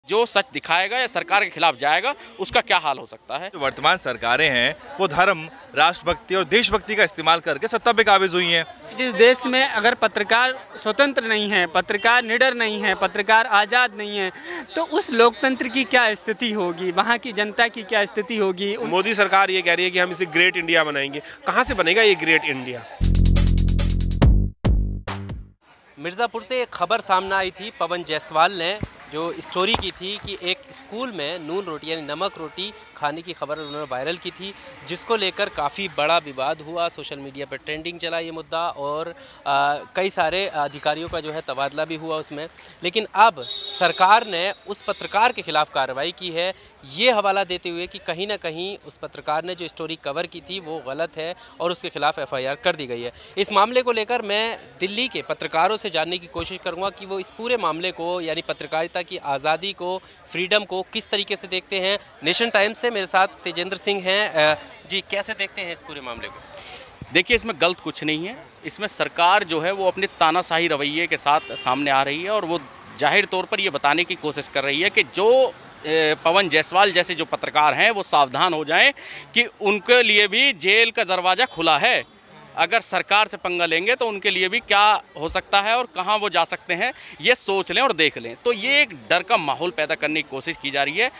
जो सच दिखाएगा या सरकार के खिलाफ जाएगा उसका क्या हाल हो सकता है। जो वर्तमान सरकारें हैं वो धर्म, राष्ट्रभक्ति और देशभक्ति का इस्तेमाल करके सत्ता पे काबिज हुई हैं। जिस देश में अगर पत्रकार स्वतंत्र नहीं है, पत्रकार निडर नहीं है, पत्रकार आज़ाद नहीं है, तो उस लोकतंत्र की क्या स्थिति होगी, वहाँ की जनता की क्या स्थिति होगी। मोदी सरकार ये कह रही है कि हम इसे ग्रेट इंडिया बनाएंगे। कहाँ से बनेगा ये ग्रेट इंडिया? मिर्ज़ापुर से एक खबर सामने आई थी। पवन जायसवाल ने जो स्टोरी की थी कि एक स्कूल में नून रोटी यानी नमक रोटी खाने की खबर उन्होंने वायरल की थी, जिसको लेकर काफ़ी बड़ा विवाद हुआ। सोशल मीडिया पर ट्रेंडिंग चला ये मुद्दा और कई सारे अधिकारियों का जो है तबादला भी हुआ उसमें। लेकिन अब सरकार ने उस पत्रकार के खिलाफ कार्रवाई की है, ये हवाला देते हुए कि कहीं ना कहीं उस पत्रकार ने जो स्टोरी कवर की थी वो गलत है और उसके खिलाफ FIR कर दी गई है। इस मामले को लेकर मैं दिल्ली के पत्रकारों से जानने की कोशिश करूँगा कि वो इस पूरे मामले को यानी पत्रकारिता की आज़ादी को, फ्रीडम को किस तरीके से देखते हैं। नेशन टाइम्स से मेरे साथ तेजेंद्र सिंह हैं। जी, कैसे देखते हैं इस पूरे मामले को? देखिए, इसमें गलत कुछ नहीं है। इसमें सरकार जो है वो अपने तानाशाही रवैये के साथ सामने आ रही है और वो जाहिर तौर पर ये बताने की कोशिश कर रही है कि जो पवन जायसवाल जैसे जो पत्रकार हैं वो सावधान हो जाएं कि उनके लिए भी जेल का दरवाज़ा खुला है। अगर सरकार से पंगा लेंगे तो उनके लिए भी क्या हो सकता है और कहां वो जा सकते हैं, ये सोच लें और देख लें। तो ये एक डर का माहौल पैदा करने की कोशिश की जा रही है।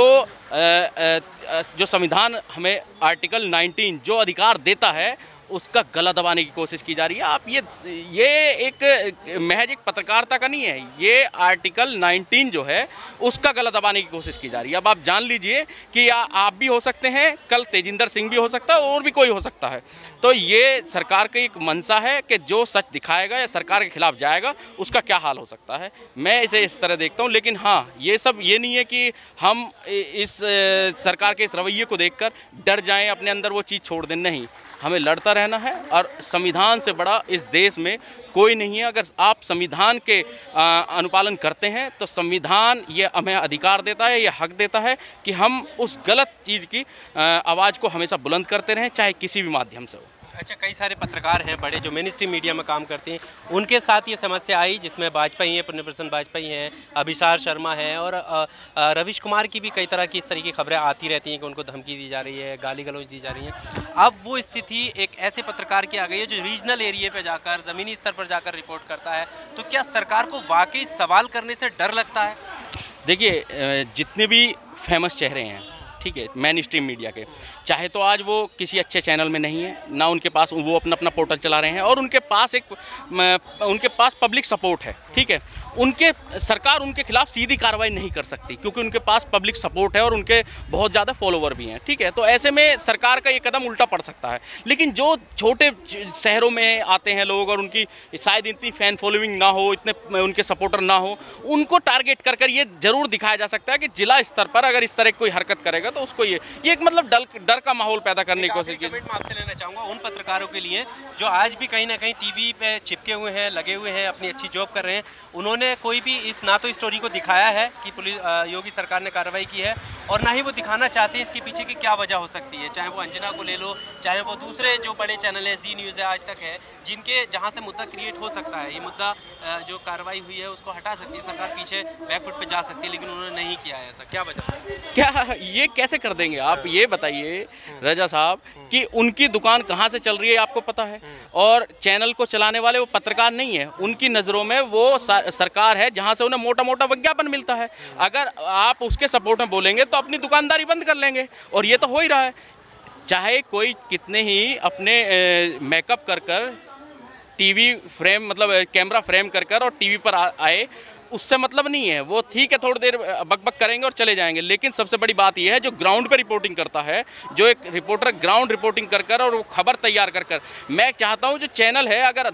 जो संविधान हमें आर्टिकल 19 जो अधिकार देता है उसका गला दबाने की कोशिश की जा रही है। आप ये एक महज एक पत्रकारिता का नहीं है, ये आर्टिकल 19 जो है उसका गला दबाने की कोशिश की जा रही है। अब आप जान लीजिए कि आप भी हो सकते हैं, कल तेजिंदर सिंह भी हो सकता है और भी कोई हो सकता है। तो ये सरकार की एक मंशा है कि जो सच दिखाएगा या सरकार के खिलाफ जाएगा उसका क्या हाल हो सकता है। मैं इसे इस तरह देखता हूँ। लेकिन हाँ, ये सब ये नहीं है कि हम इस सरकार के इस रवैये को देखकर डर जाएं, अपने अंदर वो चीज़ छोड़ दें। नहीं, हमें लड़ता रहना है और संविधान से बड़ा इस देश में कोई नहीं है। अगर आप संविधान के अनुपालन करते हैं तो संविधान ये हमें अधिकार देता है, ये हक देता है कि हम उस गलत चीज़ की आवाज़ को हमेशा बुलंद करते रहें, चाहे किसी भी माध्यम से हो। अच्छा, कई सारे पत्रकार हैं बड़े जो मेन स्ट्रीम मीडिया में काम करते हैं, उनके साथ ये समस्या आई जिसमें वाजपेयी हैं, पुण्य प्रसन्न वाजपेयी हैं, अभिसार शर्मा हैं और रवीश कुमार की भी कई तरह की इस तरह की खबरें आती रहती हैं कि उनको धमकी दी जा रही है, गाली गलौज दी जा रही है। अब वो स्थिति एक ऐसे पत्रकार की आ गई है जो रीजनल एरिया पर जाकर, ज़मीनी स्तर पर जाकर रिपोर्ट करता है। तो क्या सरकार को वाकई सवाल करने से डर लगता है? देखिए, जितने भी फेमस चेहरे हैं, ठीक है, मेन स्ट्रीम मीडिया के, चाहे तो आज वो किसी अच्छे चैनल में नहीं है, ना उनके पास वो अपना पोर्टल चला रहे हैं और उनके पास पब्लिक सपोर्ट है, ठीक है। सरकार उनके खिलाफ सीधी कार्रवाई नहीं कर सकती क्योंकि उनके पास पब्लिक सपोर्ट है और उनके बहुत ज़्यादा फॉलोवर भी हैं, ठीक है। तो ऐसे में सरकार का ये कदम उल्टा पड़ सकता है। लेकिन जो छोटे शहरों में आते हैं लोग और उनकी शायद इतनी फ़ैन फॉलोइंग ना हो, इतने उनके सपोर्टर ना हो, उनको टारगेट कर ये ज़रूर दिखाया जा सकता है कि जिला स्तर पर अगर इस तरह की कोई हरकत करेगा तो उसको ये एक मतलब डर का माहौल पैदा करने की कोशिश की। मैं आपसे लेना चाहूँगा उन पत्रकारों के लिए जो आज भी कहीं ना कहीं TV पे चिपके हुए हैं, लगे हुए हैं, अपनी अच्छी जॉब कर रहे हैं। उन्होंने कोई भी इस ना तो स्टोरी को दिखाया है कि पुलिस योगी सरकार ने कार्रवाई की है और ना ही वो दिखाना चाहते हैं इसके पीछे की क्या वजह हो सकती है। चाहे वो अंजना को ले लो, चाहे वो दूसरे जो बड़े चैनल हैं, जी न्यूज़ है, आज तक है, जिनके जहाँ से मुद्दा क्रिएट हो सकता है, ये मुद्दा जो कार्रवाई हुई है उसको हटा सकती है सरकार, पीछे बैकफुट पे जा सकती है। लेकिन उन्होंने नहीं किया है ऐसा, क्या वजह है? क्या ये कैसे कर देंगे आप? ये बताइए रजा साहब कि उनकी दुकान कहाँ से चल रही है आपको पता है, और चैनल को चलाने वाले वो पत्रकार नहीं है। उनकी नज़रों में वो सरकार है जहाँ से उन्हें मोटा मोटा विज्ञापन मिलता है। अगर आप उसके सपोर्ट में बोलेंगे तो अपनी दुकानदारी बंद कर लेंगे और ये तो हो ही रहा है। चाहे कोई कितने ही अपने मेकअप कर टीवी फ्रेम मतलब कैमरा फ्रेम कर और टीवी पर आए, उससे मतलब नहीं है। वो ठीक है, थोड़ी देर बकबक करेंगे और चले जाएंगे। लेकिन सबसे बड़ी बात यह है जो ग्राउंड पे रिपोर्टिंग करता है, जो एक रिपोर्टर ग्राउंड रिपोर्टिंग कर और वो खबर तैयार कर। मैं चाहता हूं जो चैनल है, अगर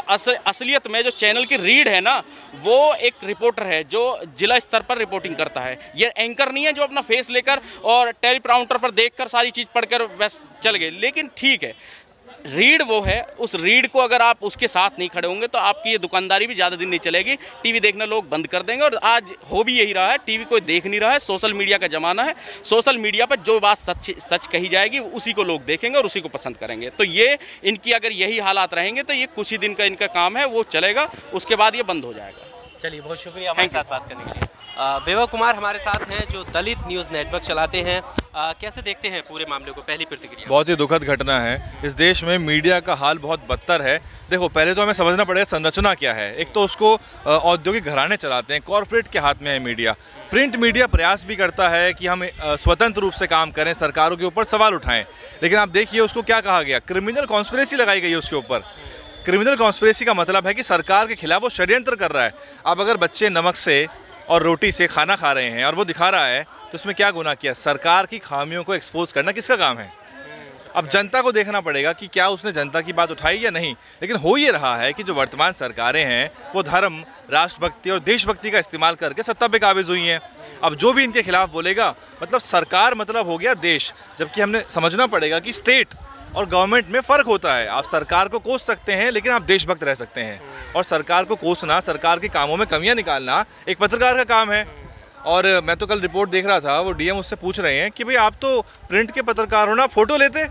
असलियत में जो चैनल की रीड है ना, वो एक रिपोर्टर है जो जिला स्तर पर रिपोर्टिंग करता है। ये एंकर नहीं है जो अपना फेस लेकर और टेलीप्राउंटर पर देखकर सारी चीज़ पढ़कर बस चल गए। लेकिन ठीक है, रीड वो है, उस रीड को अगर आप उसके साथ नहीं खड़े होंगे तो आपकी ये दुकानदारी भी ज़्यादा दिन नहीं चलेगी। टीवी देखना लोग बंद कर देंगे और आज हो भी यही रहा है। टीवी कोई देख नहीं रहा है, सोशल मीडिया का ज़माना है। सोशल मीडिया पर जो बात सच कही जाएगी उसी को लोग देखेंगे और उसी को पसंद करेंगे। तो ये इनकी अगर यही हालात रहेंगे तो ये कुछ ही दिन का इनका काम है, वो चलेगा, उसके बाद ये बंद हो जाएगा। चलिए, बहुत शुक्रिया हमारे साथ बात करने के लिए। वैभव कुमार हमारे साथ हैं जो दलित न्यूज़ नेटवर्क चलाते हैं। कैसे देखते हैं पूरे मामले को, पहली प्रतिक्रिया? बहुत ही दुखद घटना है। इस देश में मीडिया का हाल बहुत बदतर है। देखो, पहले तो हमें समझना पड़ेगा संरचना क्या है। एक तो उसको औद्योगिक घराने चलाते हैं, कॉरपोरेट के हाथ में है मीडिया। प्रिंट मीडिया प्रयास भी करता है कि हम स्वतंत्र रूप से काम करें, सरकारों के ऊपर सवाल उठाएं, लेकिन आप देखिए उसको क्या कहा गया, क्रिमिनल कॉन्स्पिरेसी लगाई गई है उसके ऊपर। क्रिमिनल कॉन्स्पिरेसी का मतलब है कि सरकार के खिलाफ वो षड्यंत्र कर रहा है। अब अगर बच्चे नमक से और रोटी से खाना खा रहे हैं और वो दिखा रहा है, तो उसमें क्या गुनाह किया? सरकार की खामियों को एक्सपोज करना किसका काम है? अब जनता को देखना पड़ेगा कि क्या उसने जनता की बात उठाई या नहीं। लेकिन हो ये रहा है कि जो वर्तमान सरकारें हैं वो धर्म, राष्ट्रभक्ति और देशभक्ति का इस्तेमाल करके सत्ता पे काबिज हुई हैं। अब जो भी इनके खिलाफ बोलेगा, मतलब सरकार मतलब हो गया देश। जबकि हमने समझना पड़ेगा कि स्टेट और गवर्नमेंट में फ़र्क होता है। आप सरकार को कोस सकते हैं, लेकिन आप देशभक्त रह सकते हैं। और सरकार को कोसना, सरकार के कामों में कमियां निकालना एक पत्रकार का काम है। और मैं तो कल रिपोर्ट देख रहा था, वो डीएम उससे पूछ रहे हैं कि भाई आप तो प्रिंट के पत्रकार हो ना, फ़ोटो लेते,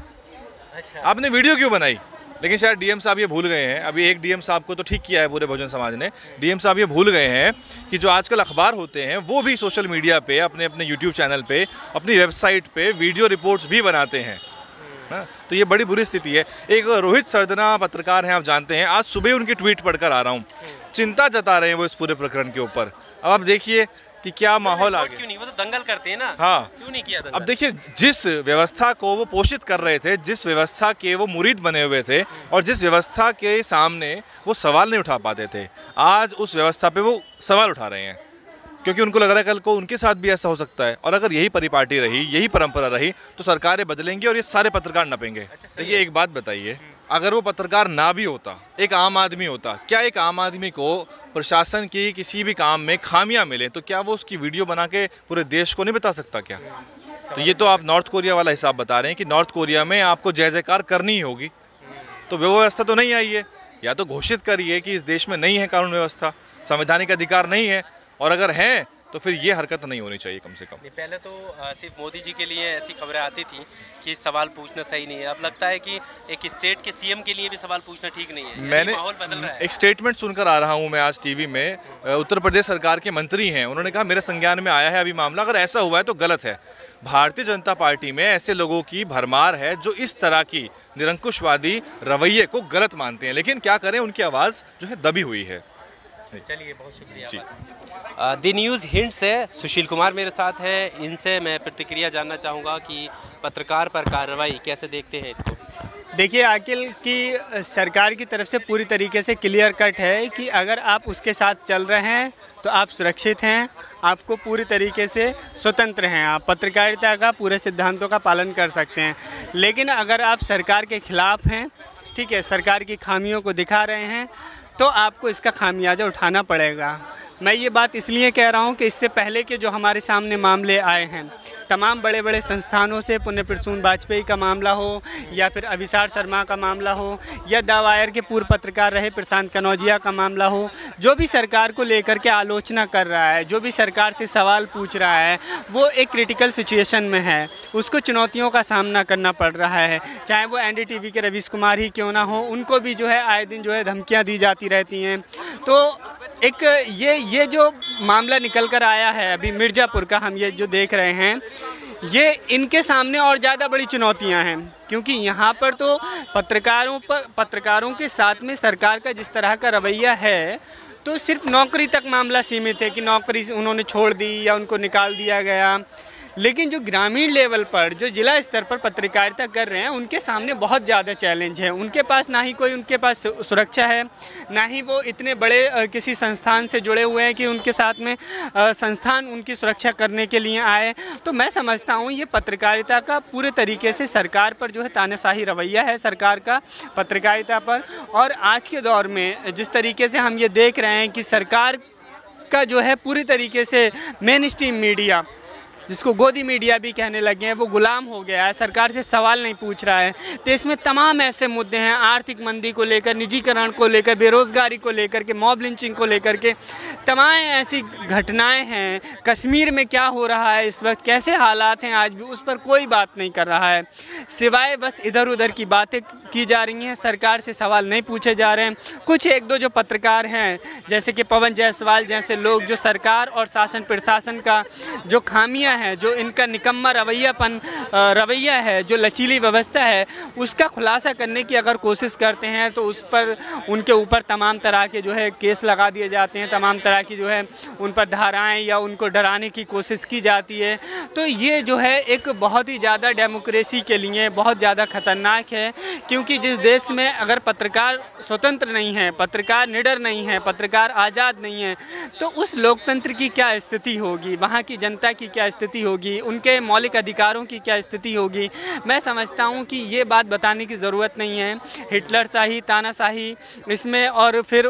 आपने वीडियो क्यों बनाई? लेकिन शायद डीएम साहब ये भूल गए हैं। अभी एक डीएम साहब को तो ठीक किया है पूरे बहुजन समाज ने। डीएम साहब ये भूल गए हैं कि जो आजकल अखबार होते हैं वो भी सोशल मीडिया पे, अपने अपने यूट्यूब चैनल पे, अपनी वेबसाइट पे वीडियो रिपोर्ट्स भी बनाते हैं। तो ये बड़ी बुरी स्थिति है। एक रोहित सरदना पत्रकार हैं, आप जानते हैं, आज सुबह उनकी ट्वीट पढ़कर आ रहा हूँ। चिंता जता रहे हैं वो इस पूरे प्रकरण के ऊपर। अब आप देखिए कि क्या माहौल आ गया। क्यों नहीं, वो तो दंगल करते हैं ना। हाँ, क्यों नहीं किया दंगल? अब देखिए, जिस व्यवस्था को वो पोषित कर रहे थे, जिस व्यवस्था के वो मुरीद बने हुए थे और जिस व्यवस्था के सामने वो सवाल नहीं उठा पाते थे, आज उस व्यवस्था पे वो सवाल उठा रहे हैं, क्योंकि उनको लग रहा है कल को उनके साथ भी ऐसा हो सकता है। और अगर यही परिपाटी रही, यही परंपरा रही, तो सरकारें बदलेंगी और ये सारे पत्रकार नपेंगे। देखिए, एक बात बताइए, अगर वो पत्रकार ना भी होता, एक आम आदमी होता, क्या एक आम आदमी को प्रशासन की किसी भी काम में खामियां मिले तो क्या वो उसकी वीडियो बना के पूरे देश को नहीं बता सकता क्या? तो ये तो आप नॉर्थ कोरिया वाला हिसाब बता रहे हैं कि नॉर्थ कोरिया में आपको जय जयकार करनी ही होगी। तो व्यवस्था तो नहीं आई है। या तो घोषित करिए कि इस देश में नहीं है कानून व्यवस्था, संवैधानिक अधिकार नहीं है, और अगर है तो फिर ये हरकत नहीं होनी चाहिए कम से कम। पहले तो सिर्फ मोदी जी के लिए ऐसी खबरें आती थी कि सवाल पूछना सही नहीं है। अब लगता है कि एक स्टेट के सीएम के लिए भी सवाल पूछना ठीक नहीं है। मैंने माहौल बदल रहा है। एक स्टेटमेंट सुनकर आ रहा हूँ मैं आज टीवी में। उत्तर प्रदेश सरकार के मंत्री हैं, उन्होंने कहा मेरे संज्ञान में आया है अभी मामला, अगर ऐसा हुआ है तो गलत है। भारतीय जनता पार्टी में ऐसे लोगों की भरमार है जो इस तरह की निरंकुशवादी रवैये को गलत मानते हैं, लेकिन क्या करें, उनकी आवाज़ जो है दबी हुई है। चलिए, बहुत शुक्रिया। द न्यूज़ हिंट से सुशील कुमार मेरे साथ हैं। इनसे मैं प्रतिक्रिया जानना चाहूँगा कि पत्रकार पर कार्रवाई कैसे देखते हैं इसको। देखिए, आकिल की सरकार की तरफ से पूरी तरीके से क्लियर कट है कि अगर आप उसके साथ चल रहे हैं तो आप सुरक्षित हैं, आपको पूरी तरीके से स्वतंत्र हैं, आप पत्रकारिता का पूरे सिद्धांतों का पालन कर सकते हैं। लेकिन अगर आप सरकार के खिलाफ हैं, ठीक है, सरकार की खामियों को दिखा रहे हैं, तो आपको इसका खामियाजा उठाना पड़ेगा। मैं ये बात इसलिए कह रहा हूँ कि इससे पहले के जो हमारे सामने मामले आए हैं, तमाम बड़े बड़े संस्थानों से, पुण्य प्रसून वाजपेयी का मामला हो या फिर अभिसार शर्मा का मामला हो या द वायर के पूर्व पत्रकार रहे प्रशांत कनौजिया का मामला हो, जो भी सरकार को लेकर के आलोचना कर रहा है, जो भी सरकार से सवाल पूछ रहा है, वो एक क्रिटिकल सिचुएशन में है, उसको चुनौतियों का सामना करना पड़ रहा है। चाहे वो एनडीटीवी के रवीश कुमार ही क्यों ना हो, उनको भी जो है आए दिन जो है धमकियाँ दी जाती रहती हैं। तो एक ये जो मामला निकल कर आया है अभी मिर्ज़ापुर का, हम ये जो देख रहे हैं, ये इनके सामने और ज़्यादा बड़ी चुनौतियां हैं, क्योंकि यहाँ पर तो पत्रकारों के साथ में सरकार का जिस तरह का रवैया है, तो सिर्फ नौकरी तक मामला सीमित है कि नौकरी उन्होंने छोड़ दी या उनको निकाल दिया गया। लेकिन जो ग्रामीण लेवल पर, जो जिला स्तर पर पत्रकारिता कर रहे हैं, उनके सामने बहुत ज़्यादा चैलेंज है। उनके पास ना ही कोई उनके पास सुरक्षा है, ना ही वो इतने बड़े किसी संस्थान से जुड़े हुए हैं कि उनके साथ में संस्थान उनकी सुरक्षा करने के लिए आए। तो मैं समझता हूँ ये पत्रकारिता का पूरे तरीके से सरकार पर जो है तानाशाही रवैया है सरकार का पत्रकारिता पर। और आज के दौर में जिस तरीके से हम ये देख रहे हैं कि सरकार का जो है पूरी तरीके से मेन स्ट्रीम मीडिया, जिसको गोदी मीडिया भी कहने लगे हैं, वो गुलाम हो गया है, सरकार से सवाल नहीं पूछ रहा है। तो इसमें तमाम ऐसे मुद्दे हैं, आर्थिक मंदी को लेकर, निजीकरण को लेकर, बेरोज़गारी को लेकर के, मॉब लिंचिंग को लेकर के तमाम ऐसी घटनाएं हैं। कश्मीर में क्या हो रहा है इस वक्त, कैसे हालात हैं आज भी, उस पर कोई बात नहीं कर रहा है, सिवाय बस इधर उधर की बातें की जा रही हैं, सरकार से सवाल नहीं पूछे जा रहे हैं। कुछ एक दो जो पत्रकार हैं जैसे कि पवन जायसवाल जैसे लोग, जो सरकार और शासन प्रशासन का जो खामियां हैं, जो इनका निकम्मा रवैया है, जो लचीली व्यवस्था है, उसका खुलासा करने की अगर कोशिश करते हैं तो उस पर उनके ऊपर तमाम तरह के जो है केस लगा दिए जाते हैं, तमाम तरह की जो है उन पर धाराएं या उनको डराने की कोशिश की जाती है। तो ये जो है एक बहुत ही ज़्यादा डेमोक्रेसी के लिए बहुत ज़्यादा ख़तरनाक है, क्योंकि जिस देश में अगर पत्रकार स्वतंत्र नहीं है, पत्रकार निडर नहीं है, पत्रकार आज़ाद नहीं है, तो उस लोकतंत्र की क्या स्थिति होगी, वहाँ की जनता की क्या स्थिति होगी, उनके मौलिक अधिकारों की क्या स्थिति होगी। मैं समझता हूँ कि ये बात बताने की ज़रूरत नहीं है। हिटलर शाही, तानाशाही इसमें और फिर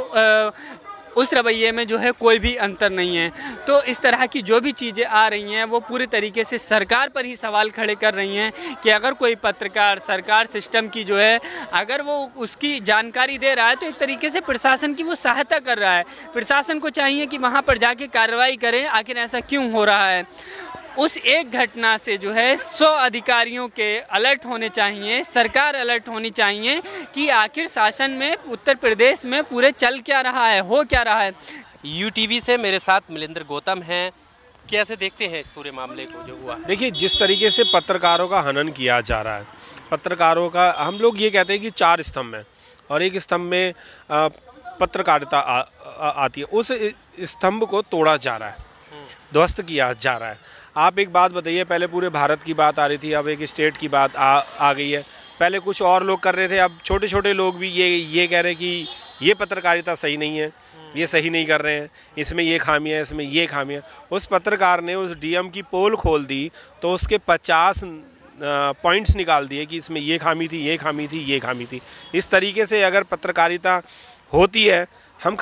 उस रवैये में जो है कोई भी अंतर नहीं है। तो इस तरह की जो भी चीज़ें आ रही हैं वो पूरी तरीके से सरकार पर ही सवाल खड़े कर रही हैं कि अगर कोई पत्रकार सरकार सिस्टम की जो है अगर वो उसकी जानकारी दे रहा है तो एक तरीके से प्रशासन की वो सहायता कर रहा है। प्रशासन को चाहिए कि वहाँ पर जाके कार्रवाई करें, आखिर ऐसा क्यों हो रहा है। उस एक घटना से जो है 100 अधिकारियों के अलर्ट होने चाहिए, सरकार अलर्ट होनी चाहिए कि आखिर शासन में उत्तर प्रदेश में पूरे चल क्या रहा है, हो क्या रहा है। यूटीवी से मेरे साथ मिलिंदर गौतम हैं। कैसे देखते हैं इस पूरे मामले को जो हुआ? देखिए, जिस तरीके से पत्रकारों का हनन किया जा रहा है, पत्रकारों का, हम लोग ये कहते हैं कि 4 स्तंभ हैं और एक स्तंभ में पत्रकारिता आती है, उस स्तंभ को तोड़ा जा रहा है, ध्वस्त किया जा रहा है। आप एक बात बताइए, पहले पूरे भारत की बात आ रही थी, अब एक स्टेट की बात आ गई है। पहले कुछ और लोग कर रहे थे, अब छोटे छोटे लोग भी ये कह रहे हैं कि ये पत्रकारिता सही नहीं है, ये सही नहीं कर रहे हैं, इसमें ये खामियां है, इसमें ये खामियां। उस पत्रकार ने उस डीएम की पोल खोल दी तो उसके 50 पॉइंट्स निकाल दिए कि इसमें ये खामी थी, ये खामी थी, ये खामी थी। इस तरीके से अगर पत्रकारिता होती है, हम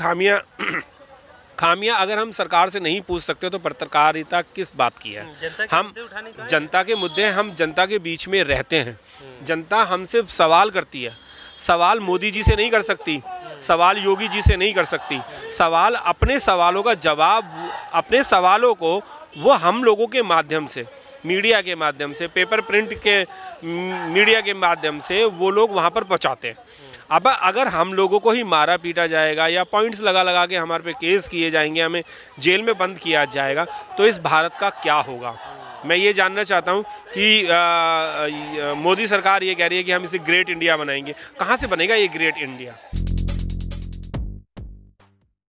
खामियां अगर हम सरकार से नहीं पूछ सकते तो पत्रकारिता किस बात की है। हम जनता के मुद्दे, हम जनता के बीच में रहते हैं, जनता हमसे सवाल करती है। सवाल मोदी जी से नहीं कर सकती, सवाल योगी जी से नहीं कर सकती, सवाल अपने सवालों का जवाब, अपने सवालों को वो हम लोगों के माध्यम से, मीडिया के माध्यम से, पेपर प्रिंट के मीडिया के माध्यम से वो लोग वहाँ पर पहुँचाते हैं। अब अगर हम लोगों को ही मारा पीटा जाएगा या पॉइंट्स लगा के हमारे पे केस किए जाएंगे, हमें जेल में बंद किया जाएगा, तो इस भारत का क्या होगा। मैं ये जानना चाहता हूँ कि मोदी सरकार ये कह रही है कि हम इसे ग्रेट इंडिया बनाएंगे। कहाँ से बनेगा ये ग्रेट इंडिया?